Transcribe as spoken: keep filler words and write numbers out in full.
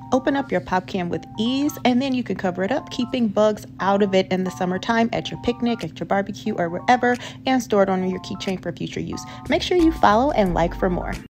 Open up your pop can with ease, and then you can cover it up, keeping bugs out of it in the summertime at your picnic, at your barbecue, or wherever, and store it on your keychain for future use. Make sure you follow and like for more.